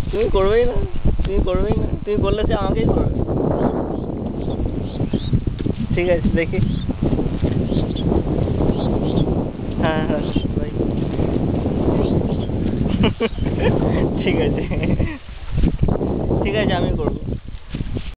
তুমি করবেই না, তুমি করবেই না, তুমি করলে সে আমাকেই করবে। ঠিক আছে দেখি। হ্যাঁ হ্যাঁ ভাই। ঠিক আছে, ঠিক আছে আমি করবো।